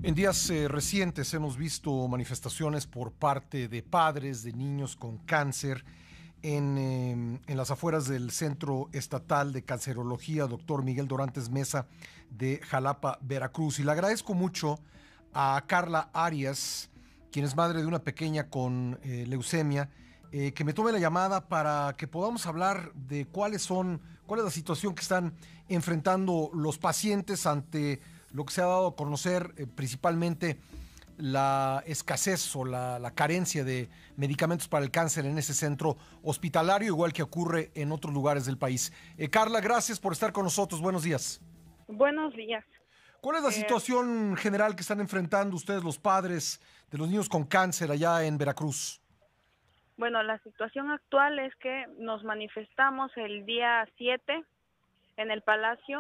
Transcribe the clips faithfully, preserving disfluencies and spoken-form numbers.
En días eh, recientes hemos visto manifestaciones por parte de padres de niños con cáncer en, eh, en las afueras del Centro Estatal de Cancerología, doctor Miguel Dorantes Mesa, de Jalapa, Veracruz. Y le agradezco mucho a Carla Arias, quien es madre de una pequeña con eh, leucemia, eh, que me tome la llamada para que podamos hablar de cuáles son, cuál es la situación que están enfrentando los pacientes ante lo que se ha dado a conocer, eh, principalmente la escasez o la, la carencia de medicamentos para el cáncer en ese centro hospitalario, igual que ocurre en otros lugares del país. Eh, Carla, gracias por estar con nosotros. Buenos días. Buenos días. ¿Cuál es la Eh, situación general que están enfrentando ustedes, los padres de los niños con cáncer allá en Veracruz? bueno, la situación actual es que nos manifestamos el día siete en el Palacio.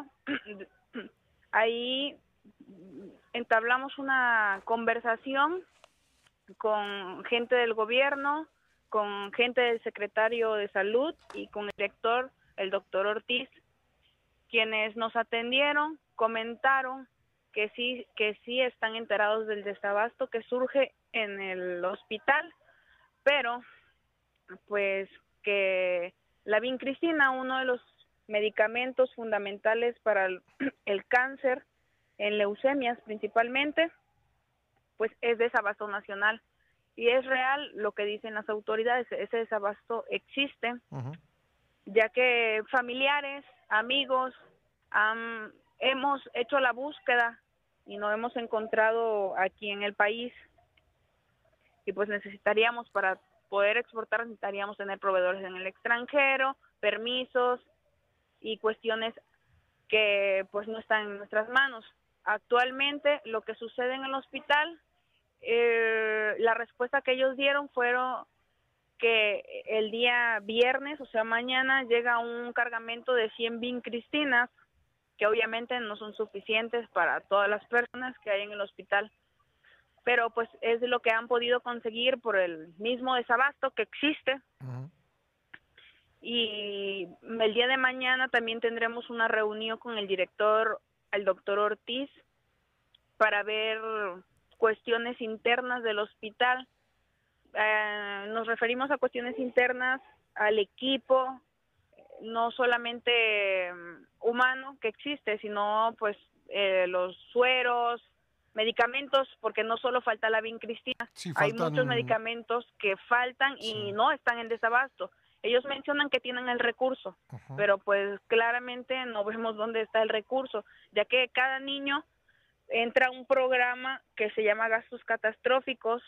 Ahí entablamos una conversación con gente del gobierno, con gente del secretario de Salud y con el director, el doctor Ortiz, quienes nos atendieron, comentaron que sí, que sí están enterados del desabasto que surge en el hospital, pero pues que la vincristina, uno de los medicamentos fundamentales para el, el cáncer, en leucemias principalmente, pues es desabasto nacional. Y es real lo que dicen las autoridades, ese desabasto existe, uh-huh. ya que familiares, amigos, um, hemos hecho la búsqueda y no hemos encontrado aquí en el país. Y pues necesitaríamos, para poder exportar, necesitaríamos tener proveedores en el extranjero, permisos y cuestiones que pues no están en nuestras manos. Actualmente lo que sucede en el hospital, eh, la respuesta que ellos dieron fueron que el día viernes, o sea mañana, llega un cargamento de cien vincristinas, que obviamente no son suficientes para todas las personas que hay en el hospital, pero pues es lo que han podido conseguir por el mismo desabasto que existe. Uh-huh. Y el día de mañana también tendremos una reunión con el director, el doctor Ortiz, para ver cuestiones internas del hospital. Eh, nos referimos a cuestiones internas, al equipo, no solamente humano que existe, sino pues eh, los sueros, medicamentos, porque no solo falta la vincristina, sí, faltan... hay muchos medicamentos que faltan y sí. no están en desabasto. Ellos mencionan que tienen el recurso, uh-huh. pero pues claramente no vemos dónde está el recurso, ya que cada niño entra a un programa que se llama gastos catastróficos,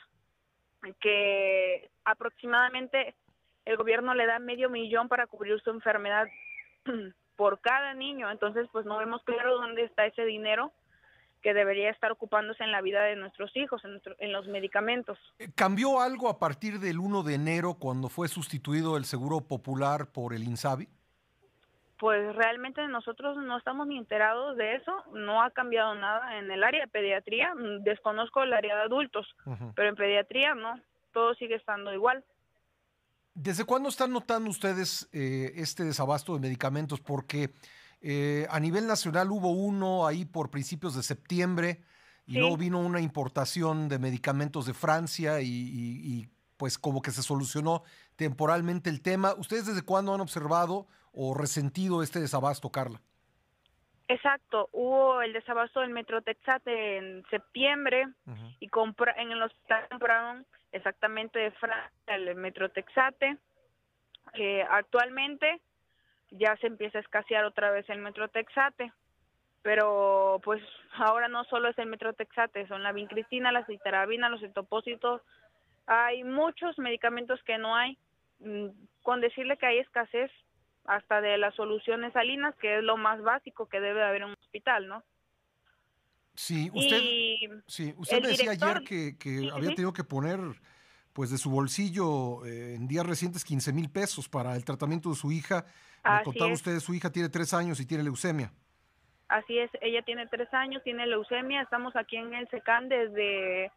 que aproximadamente el gobierno le da medio millón para cubrir su enfermedad por cada niño. Entonces pues no vemos claro dónde está ese dinero que debería estar ocupándose en la vida de nuestros hijos, en, nuestro, en los medicamentos. ¿Cambió algo a partir del uno de enero cuando fue sustituido el Seguro Popular por el INSABI? Pues realmente nosotros no estamos ni enterados de eso, no ha cambiado nada en el área de pediatría, desconozco el área de adultos, uh-huh. pero en pediatría no, todo sigue estando igual. ¿Desde cuándo están notando ustedes eh, este desabasto de medicamentos? Porque eh, a nivel nacional hubo uno ahí por principios de septiembre y sí. luego vino una importación de medicamentos de Francia y, y, y pues como que se solucionó temporalmente el tema. ¿Ustedes desde cuándo han observado o resentido este desabasto, Carla? Exacto, hubo el desabasto del Metrotexate en septiembre uh-huh. y compra, en el hospital compraron exactamente de Francia el Metrotexate. Eh, actualmente ya se empieza a escasear otra vez el Metrotexate, pero pues ahora no solo es el Metrotexate, son la vincristina, la citarabina, los cetopósitos, hay muchos medicamentos que no hay. Con decirle que hay escasez hasta de las soluciones salinas, que es lo más básico que debe haber en un hospital, ¿no? Sí, usted, sí, usted me decía director, ayer que, que sí, había sí. tenido que poner pues de su bolsillo eh, en días recientes quince mil pesos para el tratamiento de su hija. Me Así contaba es. usted, su hija tiene tres años y tiene leucemia. Así es, ella tiene tres años, tiene leucemia, estamos aquí en el SECAN desde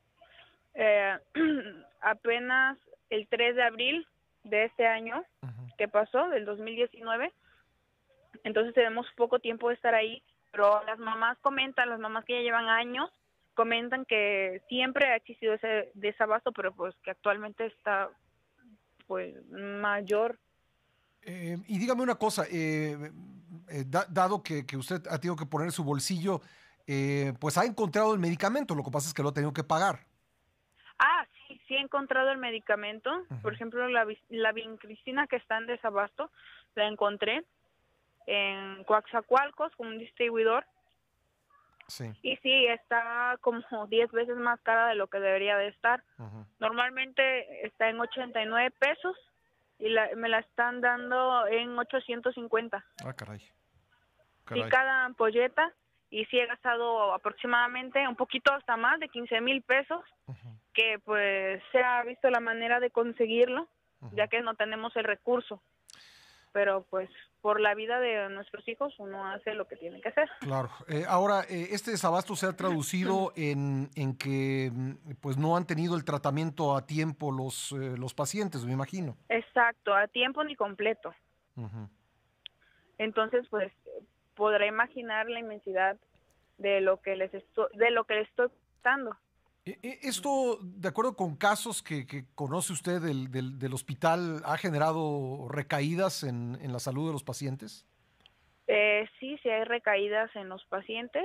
eh, apenas el tres de abril de este año, uh-huh. que pasó, del dos mil diecinueve, entonces tenemos poco tiempo de estar ahí, pero las mamás comentan, las mamás que ya llevan años, comentan que siempre ha existido ese desabasto, pero pues que actualmente está pues mayor. Eh, y dígame una cosa, eh, eh, da, dado que, que usted ha tenido que poner su bolsillo, eh, pues ha encontrado el medicamento, lo que pasa es que lo ha tenido que pagar. Ah, sí, sí he encontrado el medicamento. Uh-huh. Por ejemplo, la, la vincristina que está en desabasto, la encontré en Coatzacoalcos con un distribuidor. Sí. Y sí, está como diez veces más cara de lo que debería de estar. Uh-huh. Normalmente está en ochenta y nueve pesos y la, me la están dando en ochocientos cincuenta. Ah, caray. caray. Sí, cada ampolleta. Y sí he gastado aproximadamente un poquito hasta más de quince mil pesos, uh-huh. que pues se ha visto la manera de conseguirlo, uh-huh. ya que no tenemos el recurso. Pero pues por la vida de nuestros hijos uno hace lo que tiene que hacer. Claro. Eh, ahora, eh, este desabasto se ha traducido en, en que pues no han tenido el tratamiento a tiempo los, eh, los pacientes, me imagino. Exacto, a tiempo ni completo. Uh-huh. Entonces, pues podrá imaginar la inmensidad de lo que les estoy, de lo que les estoy dando. ¿Esto, de acuerdo con casos que, que conoce usted del, del, del hospital, ha generado recaídas en, en la salud de los pacientes? Eh, sí, sí hay recaídas en los pacientes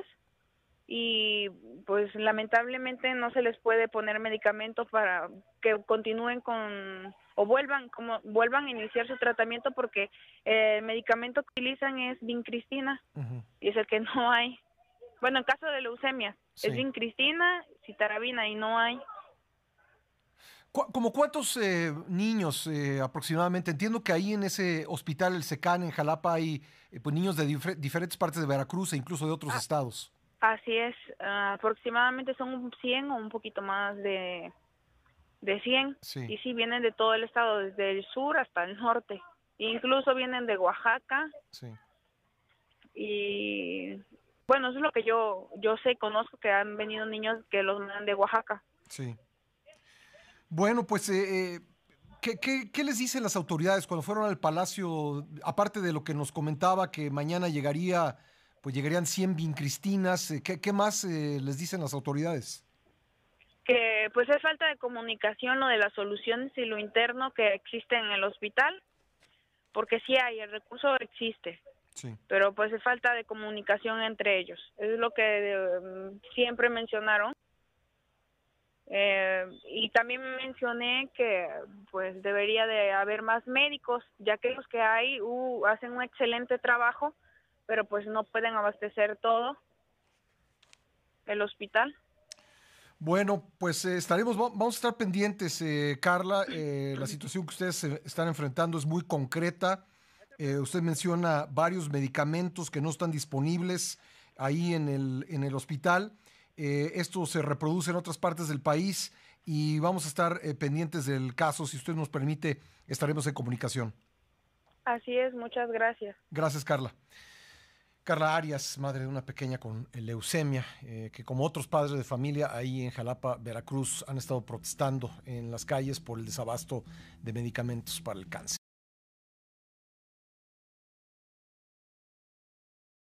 y pues lamentablemente no se les puede poner medicamento para que continúen con o vuelvan como vuelvan a iniciar su tratamiento porque el medicamento que utilizan es vincristina uh-huh. y es el que no hay. Bueno, en caso de leucemia, sí. es vincristina, citarabina y no hay. ¿Como cuántos eh, niños eh, aproximadamente? Entiendo que ahí en ese hospital, el SECAN, en Jalapa, hay eh, pues, niños de dif- diferentes partes de Veracruz e incluso de otros ah, estados. Así es, uh, aproximadamente son cien o un poquito más de, de cien. Sí. Y sí, vienen de todo el estado, desde el sur hasta el norte. Incluso vienen de Oaxaca. Sí. Y bueno, eso es lo que yo yo sé, conozco que han venido niños que los mandan de Oaxaca. Sí. Bueno, pues, eh, ¿qué, qué, ¿qué les dicen las autoridades cuando fueron al palacio? Aparte de lo que nos comentaba, que mañana llegaría, pues llegarían cien vincristinas, ¿qué, qué más eh, les dicen las autoridades? Que pues es falta de comunicación lo de las soluciones y lo interno que existe en el hospital, porque sí hay, el recurso existe. Sí. Pero pues es falta de comunicación entre ellos. Es lo que um, siempre mencionaron. Eh, y también mencioné que pues debería de haber más médicos, ya que los que hay uh, hacen un excelente trabajo, pero pues no pueden abastecer todo el hospital. Bueno, pues eh, estaremos, vamos a estar pendientes, eh, Carla. Eh, la situación que ustedes eh, están enfrentando es muy concreta. Eh, usted menciona varios medicamentos que no están disponibles ahí en el, en el hospital. Eh, esto se reproduce en otras partes del país y vamos a estar eh, pendientes del caso. Si usted nos permite, estaremos en comunicación. Así es, muchas gracias. Gracias, Carla. Carla Arias, madre de una pequeña con leucemia, eh, que como otros padres de familia ahí en Jalapa, Veracruz, han estado protestando en las calles por el desabasto de medicamentos para el cáncer.